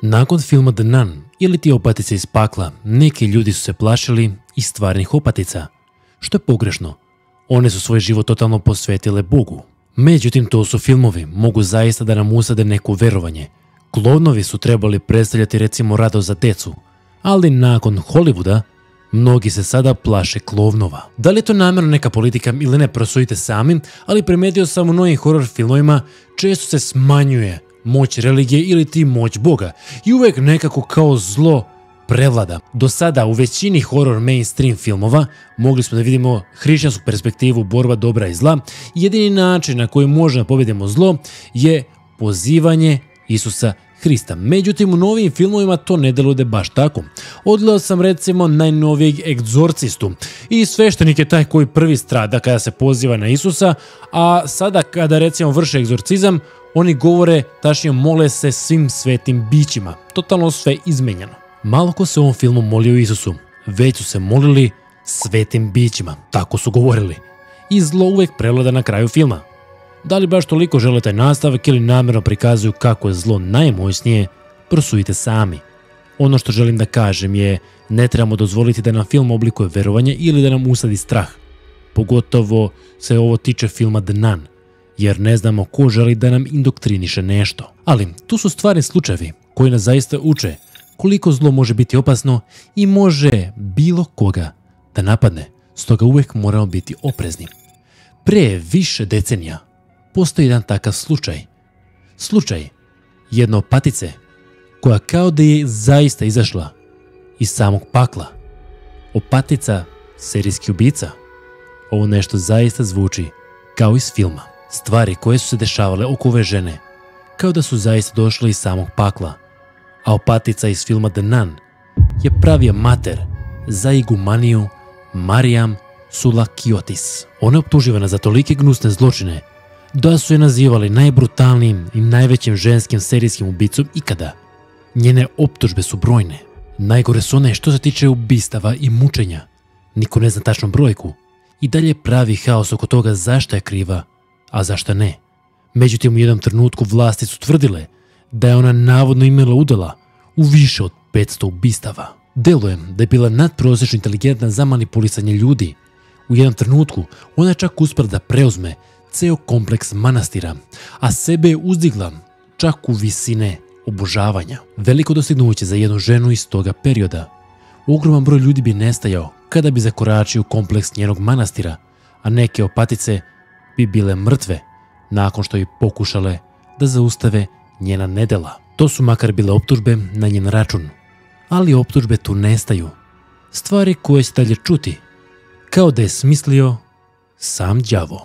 Nakon filma The Nun ili ti opatice iz pakla, neki ljudi su se plašili i stvarnih opatica, što je pogrešno. One su svoj život totalno posvetile Bogu. Međutim, to su filmovi, mogu zaista da nam usade neko verovanje. Klovnovi su trebali predstavljati recimo radost za decu, ali nakon Hollywooda, mnogi se sada plaše klovnova. Da li je to namjerno neka politika ili ne, prosudite sami, ali primetio sam u novim horror filmovima često se smanjuje moć religije ili ti moć Boga i uvijek nekako kao zlo prevlada. Do sada u većini horror mainstream filmova mogli smo da vidimo hrišćansku perspektivu borba dobra i zla. Jedini način na koji možemo pobjedimo zlo je pozivanje Isusa Hrista. Međutim, u novim filmovima to ne deluje baš tako. Odgledao sam recimo najnovijeg Egzorcistu i sveštenik je taj koji prvi strada kada se poziva na Isusa, a sada kada recimo vrše egzorcizam, oni govore, tačnije mole se svim svetim bićima. Totalno sve izmenjeno. Malo ko se u ovom filmu molio Isusu, već su se molili svetim bićima. Tako su govorili. I zlo uvijek prevlada na kraju filma. Da li baš toliko žele taj nastavak ili namjerno prikazuju kako je zlo najmoćnije, prosudite sami. Ono što želim da kažem je, ne trebamo dozvoliti da nam film oblikuje verovanje ili da nam usadi strah. Pogotovo se ovo tiče filma The Nun, jer ne znamo ko želi da nam indoktriniše nešto. Ali tu su stvarni slučajevi koji nas zaista uče koliko zlo može biti opasno i može bilo koga da napadne, stoga uvijek moramo biti oprezni. Pre više decenija postoji jedan takav slučaj. Slučaj jedne opatice koja kao da je zaista izašla iz samog pakla. Opatica serijski ubica. Ovo nešto zaista zvuči kao iz filma. Stvari koje su se dešavale oko ove žene kao da su zaista došle iz samog pakla. A opatica iz filma The Nun je pravija mater za igumaniju Marijam Sulakiotis. Ona je optuživana za tolike gnusne zločine da su je nazivali najbrutalnijim i najvećim ženskim serijskim ubicom ikada. Njene optužbe su brojne. Najgore su one što se tiče ubistava i mučenja. Niko ne zna tačnu brojku. I dalje pravi haos oko toga zašto je kriva, a zašto ne. Međutim, u jednom trenutku vlasti su tvrdile da je ona navodno imala udjela u više od 500 ubistava. Deluje da je bila nadprosječno inteligentna za manipulisanje ljudi. U jednom trenutku ona je čak uspjela da preuzme ceo kompleks manastira, a sebe je uzdigla čak u visine obožavanja. Veliko dostignuće za jednu ženu iz toga perioda. Ogroman broj ljudi bi nestajao kada bi zakoračio kompleks njenog manastira, a neke opatice bi bile mrtve nakon što bi pokušale da zaustave njena nedela. To su makar bile optužbe na njen račun, ali optužbe tu nestaju. Stvari koje se dalje čuti, kao da je smislio sam đavo.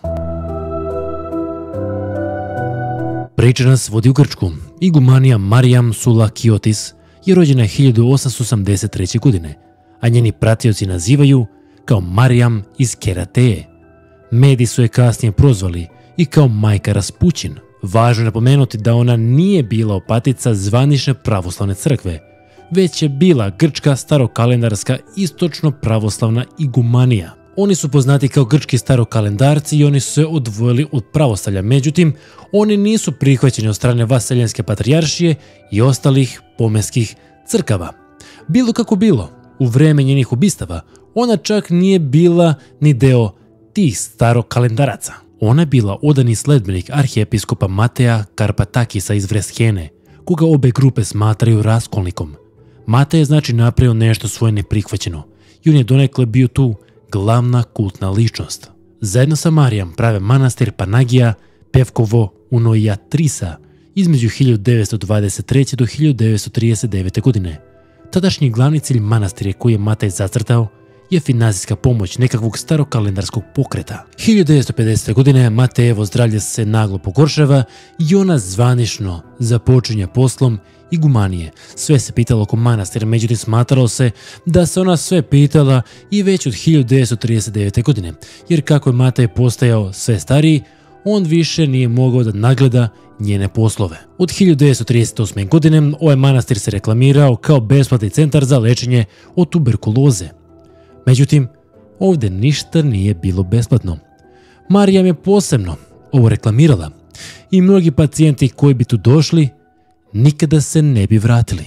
Priča nas vodi u Grčku. Igumanija Marijam Sulakiotis je rođena 1883. godine, a njeni pratioci nazivaju kao Marijam iz Kerateje. Mediji su je kasnije prozvali i kao majka Raspućin. Važno je napomenuti da ona nije bila opatica zvanične pravoslavne crkve, već je bila grčka starokalendarska istočno pravoslavna igumanija. Oni su poznati kao grčki starokalendarci i oni su se odvojili od pravoslavlja, međutim, oni nisu prihvaćeni od strane vaseljenske patrijaršije i ostalih pomeskih crkava. Bilo kako bilo, u vreme njenih ubistava, ona čak nije bila ni deo tih starokalendaraca. Ona je bila odani sledbenik arhijepiskopa Mateja Karpatakisa iz Vreshene, koga obe grupe smatraju raskolnikom. Matej je znači napravio nešto svoje neprihvaćeno i on je donekle bio tu glavna kultna ličnost. Zajedno sa Marijam prave manastir Panagija Pevkovo Unojatrisa između 1923. do 1939. godine. Tadašnji glavni cilj manastira koji je Matej zacrtao je financijska pomoć nekakvog starokalendarskog pokreta. 1950. godine Matejevo zdravlje se naglo pogoršava i ona zvanično započinje poslom igumanije. Sve se pitalo oko manastira, međutim smatralo se da se ona sve pitala i već od 1939. godine, jer kako je Matej postajao sve stariji, on više nije mogao da nagleda njene poslove. Od 1938. godine ovaj manastir se reklamirao kao besplatni centar za lečenje od tuberkuloze. Međutim, ovdje ništa nije bilo besplatno. Marijam je posebno ovo reklamirala i mnogi pacijenti koji bi tu došli nikada se ne bi vratili.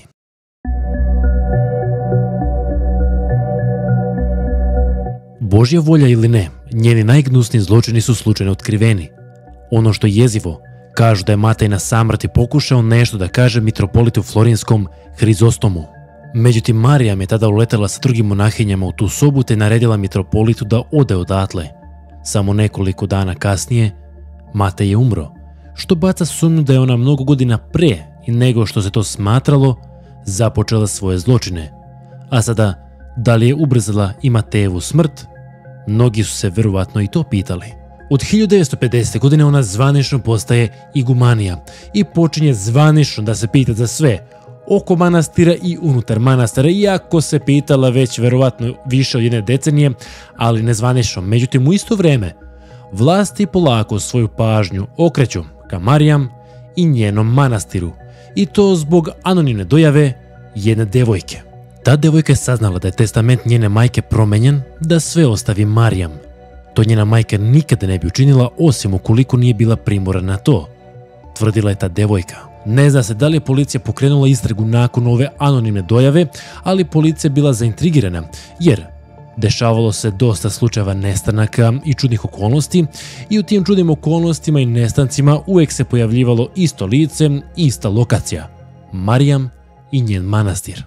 Božja volja ili ne, njeni najgnusniji zločini su slučajno otkriveni. Ono što je jezivo, kažu da je Matej na samrti pokušao nešto da kaže mitropolitu Florinskom Hrizostomu. Međutim, Marijam je tada uletela sa drugim monahinjama u tu sobu te naredila mitropolitu da ode odatle. Samo nekoliko dana kasnije, Matej je umro, što baca sumnju da je ona mnogo godina pre i nego što se to smatralo, započela svoje zločine. A sada, da li je ubrzala i Matejevu smrt? Mnogi su se verovatno i to pitali. Od 1950. godine ona zvanično postaje igumanija i počinje zvanično da se pita za sve oko manastira i unutar manastira, iako se pitala već verovatno više od 1 decenije, ali nezvanično. Međutim, u isto vreme, vlasti polako svoju pažnju okreću ka Marijam i njenom manastiru, i to zbog anonimne dojave jedne devojke. Ta devojka je saznala da je testament njene majke promenjen da sve ostavi Marijam. To njena majka nikada ne bi učinila, osim ukoliko nije bila primorana na to, tvrdila je ta devojka. Ne zna se da li je policija pokrenula istragu nakon ove anonimne dojave, ali policija je bila zaintrigirana, jer dešavalo se dosta slučajeva nestanaka i čudnih okolnosti, i u tim čudnim okolnostima i nestancima uvek se pojavljivalo isto lice, ista lokacija, Marijam i njen manastir.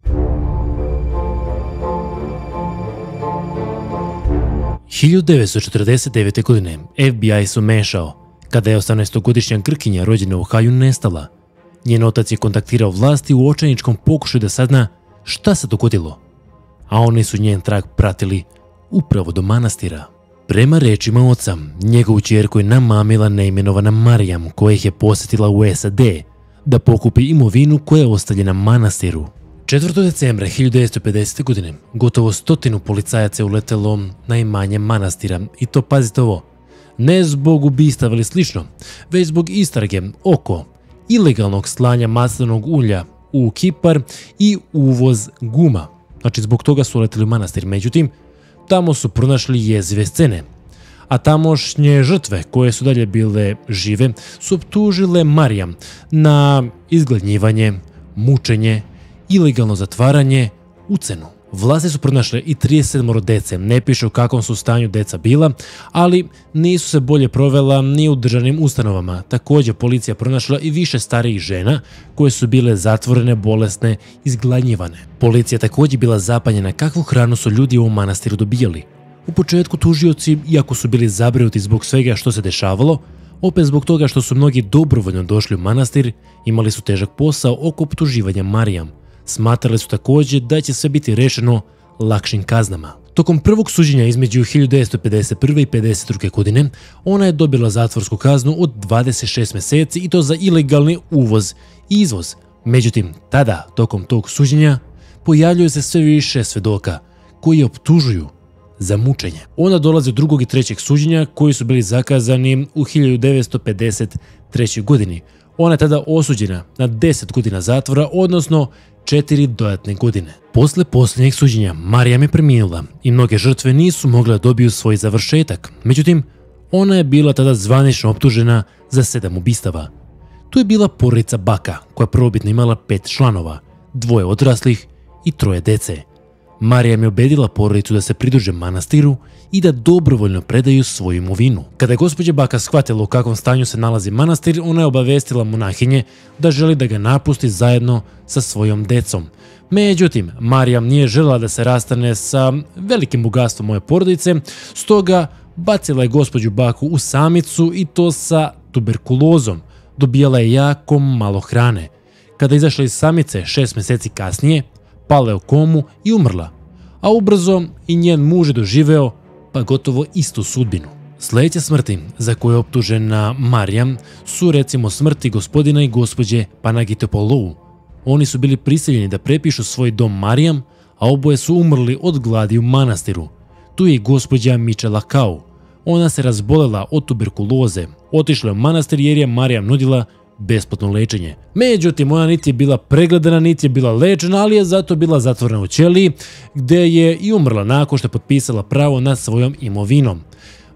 – 1949. godine FBI se umešao kada je 18-godišnja Grkinja rođena u Ohaju nestala. Njen otac je kontaktirao vlasti u očajničkom pokušaju da sazna šta se dogodilo, a oni su njen trag pratili upravo do manastira. Prema rečima oca, njegovu ćerku je namamila neimenovana Marijam, koja ih je posjetila u SAD da pokupi imovinu koja je ostavljena manastiru. 4. decembra 1950. godine gotovo 100 policajaca je uletelo na imanje manastira, i to, pazite ovo, ne zbog ubistava ili slično, već zbog istrage oko ilegalnog slanja maslinovog ulja u Kipar i uvoz guma. Znači, zbog toga su uleteli u manastir. Međutim, tamo su pronašli jezive scene, a tamošnje žrtve, koje su dalje bile žive, su optužile Marijam na izgladnjivanje, mučenje, ilegalno zatvaranje, ucenu. Vlasti su pronašle i 37 dece, ne piše u kakvom su stanju deca bila, ali nisu se bolje provela ni u državnim ustanovama. Također, policija pronašla i više starijih žena koje su bile zatvorene, bolesne, izgladnjivane. Policija također bila zapanjena kakvu hranu su ljudi u ovom manastiru dobijali. U početku tužioci, iako su bili zabrinuti zbog svega što se dešavalo, opet zbog toga što su mnogi dobrovoljno došli u manastir, imali su težak posao oko optuživanja Marijam. Smatrali su također da će sve biti rešeno lakšim kaznama. Tokom prvog suđenja između 1951. i 1952. godine ona je dobila zatvorsku kaznu od 26 mjeseci, i to za ilegalni uvoz i izvoz. Međutim, tada, tokom tog suđenja, pojavljuje se sve više svedoka koji je optužuju za mučenje. Ona dolazi do 2. i 3. suđenja koji su bili zakazani u 1953. godini. Ona je tada osuđena na 10 godina zatvora, odnosno 4 dodatne godine. Posle posljednjeg suđenja Marijam je preminula i mnoge žrtve nisu mogle da dobiju svoj završetak. Međutim, ona je bila tada zvanično optužena za 7 ubistava. Tu je bila porodica Baka, koja prvobitno imala 5 članova, 2 odraslih i 3 dece. Marijam je ubedila porodicu da se pridruže manastiru i da dobrovoljno predaju svoju imovinu. Kada je gospođa Baka shvatila u kakvom stanju se nalazi manastir, ona je obavestila monahinje da želi da ga napusti zajedno sa svojom decom. Međutim, Marijam nije željela da se rastane sa velikim bogatstvom moje porodice, stoga bacila je gospođu Baku u samicu, i to sa tuberkulozom. Dobijala je jako malo hrane. Kada je izašla iz samice 6 mjeseci kasnije, pala je u komu i umrla, a ubrzo i njen muž je doživeo pa gotovo istu sudbinu. Sljedeće smrti za koje je optužena Marijam su recimo smrti gospodina i gospođe Panagitopoulou. Oni su bili prisiljeni da prepišu svoj dom Marijam, a oboje su umrli od gladi u manastiru. Tu je i gospođa Michela Kau. Ona se razbolela od tuberkuloze, otišla je u manastir jer je Marijam nudila besplatno lečenje. Međutim, ona niti je bila pregledana, niti je bila lečena, ali je zato bila zatvorena u ćeliji, gde je i umrla nakon što je potpisala pravo nad svojom imovinom.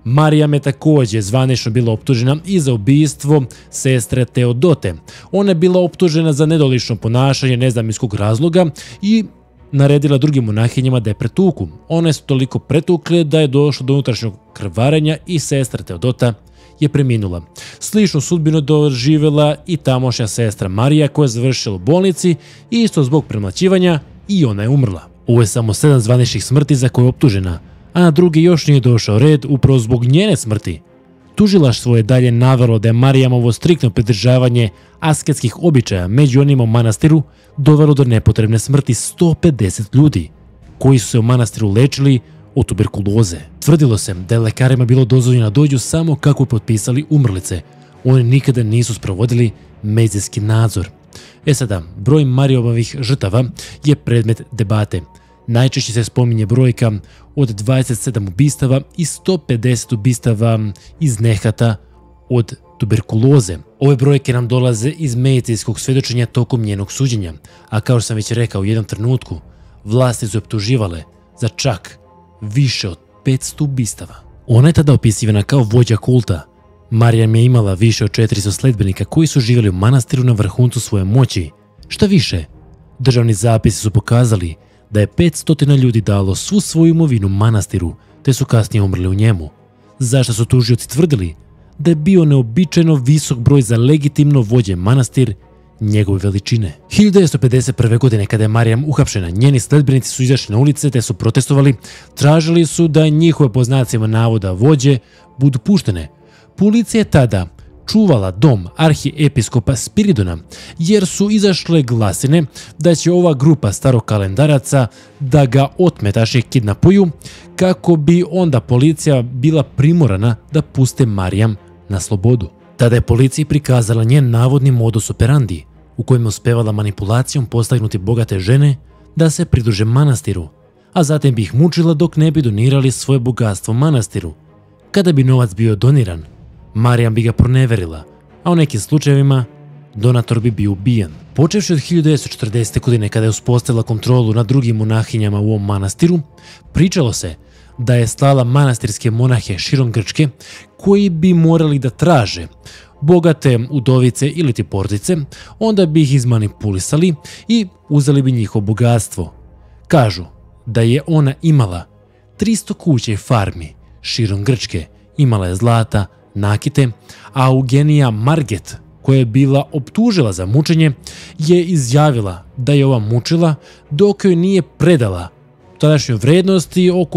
Marijam je također zvanično bila optužena i za ubistvo sestre Teodote. Ona je bila optužena za nedolično ponašanje, ne znam iz kog razloga, i naredila drugim monahinjama da je pretuku. One su toliko pretukle da je došlo do unutrašnjeg krvarenja i sestra Teodota je preminula. Sličnu sudbinu doživjela i tamošnja sestra Marija koja je završila u bolnici i isto zbog premlaćivanja i ona je umrla. Ovo je samo 7 zvaničnih smrti za koje je optužena, a na drugi još nije došao red upravo zbog njene smrti. Tužilaštvo je dalje navelo da je Marijamovo striktno pridržavanje asketskih običaja među onima u manastiru dovelo do nepotrebne smrti 150 ljudi koji su se u manastiru lečili od tuberkuloze. Tvrdilo se da je lekarima bilo dozvoljeno da dođu samo kako je potpisali umrlice. Oni nikada nisu sprovodili medicinski nadzor. Sada, broj Marijamovih žrtava je predmet debate. Najčešće se spominje brojka od 27 ubistava i 150 ubistava iz nehata od tuberkuloze. Ove brojke nam dolaze iz medicinskog svjedočenja tokom njenog suđenja, a kao što sam već rekao u jednom trenutku, vlasti su optuživale za čak više od 500 ubistava. Ona je tada opisivana kao vođa kulta. Marijam je imala više od 400 sledbenika koji su živjeli u manastiru na vrhuncu svoje moći. Šta više, državni zapisi su pokazali da je 500 ljudi dalo svu svoju imovinu manastiru, te su kasnije umrli u njemu. Zašto su tužioci tvrdili da je bio neobičajno visok broj za legitimno vođe manastir njegove veličine. 1951. godine kada je Marijam uhapšena, njeni sledbenici su izašli na ulice te su protestovali, tražili su da njihove po znacima navoda vođe budu puštene. Policija je tada čuvala dom arhiepiskopa Spiridona jer su izašle glasine da će ova grupa starokalendaraca da ga otmetaše kidnapuju kako bi onda policija bila primorana da puste Marijam na slobodu. Tada je policiji prikazala njen navodni modus operandi u kojem je uspevala manipulacijom postaknuti bogate žene da se pridruže manastiru, a zatim bi ih mučila dok ne bi donirali svoje bogatstvo manastiru. Kada bi novac bio doniran, Marijam bi ga proneverila, a u nekim slučajevima donator bi bio ubijen. Počevši od 1940. godine kada je uspostavila kontrolu nad drugim monahinjama u ovom manastiru, pričalo se da je slala manastirske monahe širom Grčke koji bi morali da traže bogate udovice ili ti porodice, onda bi ih izmanipulisali i uzeli bi njihovo bogatstvo. Kažu da je ona imala 300 kuća i farmi širom Grčke, imala je zlata, nakite, a Eugenija Marget, koja je bila optužila za mučenje, je izjavila da je ova mučila dok joj nije predala tadašnjoj vrednosti oko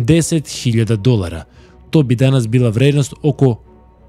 $80.000. To bi danas bila vrednost oko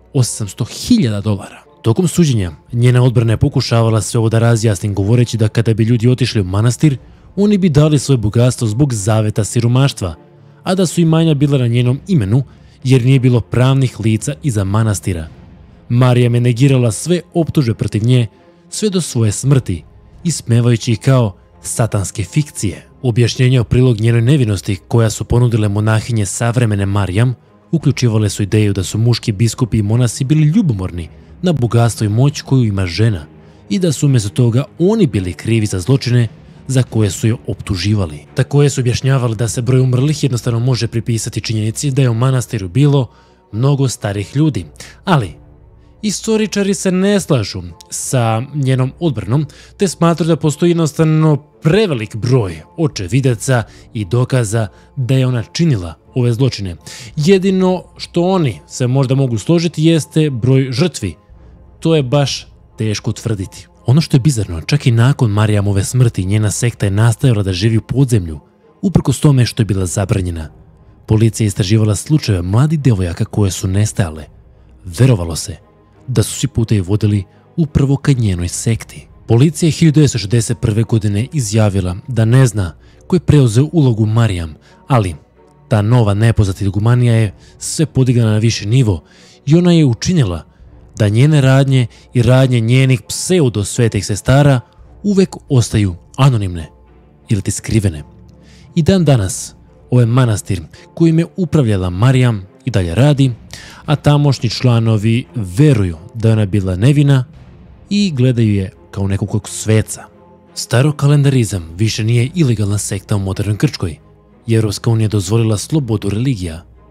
$800.000. Tokom suđenja, njena odbrana je pokušavala sve ovo da razjasni govoreći da kada bi ljudi otišli u manastir, oni bi dali svoje bogatstvo zbog zaveta siromaštva, a da su imanja bila na njenom imenu jer nije bilo pravnih lica iza manastira. Marijam je negirala sve optužbe protiv nje sve do svoje smrti, ismevajući ih kao satanske fikcije. Objašnjenja u prilog njenoj nevinosti koja su ponudile monahinje savremene Marijam uključivale su ideju da su muški biskupi i monasi bili ljubomorni na bogatstvo i moć koju ima žena i da su umjesto toga oni bili krivi za zločine za koje su je optuživali. Također su objašnjavali da se broj umrlih jednostavno može pripisati činjenici da je u manastiru bilo mnogo starih ljudi, ali istoričari se ne slažu sa njenom odbranom te smatruju da postoji jednostavno prevelik broj očevidaca i dokaza da je ona činila ove zločine. Jedino što oni se možda mogu složiti jeste broj žrtvi. To je baš teško utvrditi. Ono što je bizarno, čak i nakon Marijamove smrti njena sekta je nastavila da živi u podzemlju, uprkos tome što je bila zabranjena. Policija je istraživala slučajeve mladih devojaka koje su nestajale. Verovalo se da su svi putevi vodili upravo ka njenoj sekti. Policija je 1961. godine izjavila da ne zna ko je preuzeo ulogu Marijam, ali ta nova nepoznata igumanija je sve podigla na viši nivo i ona je učinila da njene radnje i radnje njenih pseudo svetih sestara uvek ostaju anonimne ili ti skrivene. I dan danas ovaj manastir kojim je upravljala Marijam i dalje radi, a tamošnji članovi veruju da je ona bila nevina i gledaju je kao nekog sveca. Starokalendarizam više nije ilegalna sekta u modernoj Grčkoj i Europska unija dozvolila slobodu religija,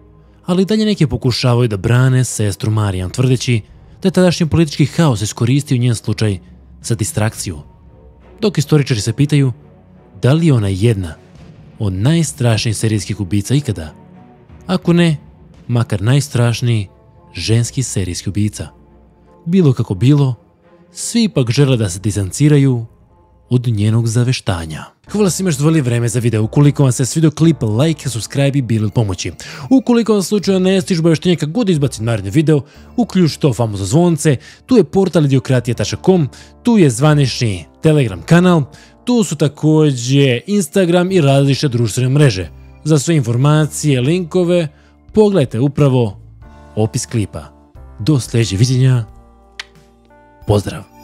ali dalje neki pokušavaju da brane sestru Marijan, tvrdeći da je tadašnji politički haos iskoristio njen slučaj za distrakciju. Dok istoričari se pitaju da li je ona jedna od najstrašnijih serijskih ubica ikada. Ako ne, makar najstrašniji ženski serijski ubica. Bilo kako bilo, svi ipak žele da se distanciraju od njenog zaveštanja. Hvala svima što odvojili vreme za video. Ukoliko vam se svidio klip, like, subscribe i bili od pomoći. Ukoliko vam slučajno ne stižu obaveštenja kad god izbacim naredni video, uključite to famozno zvonce, tu je portal idiokratija.com, tu je zvanični Telegram kanal, tu su također Instagram i različite društvene mreže. Za sve informacije, linkove, pogledajte upravo opis klipa. Do sljedećeg viđenja, pozdrav!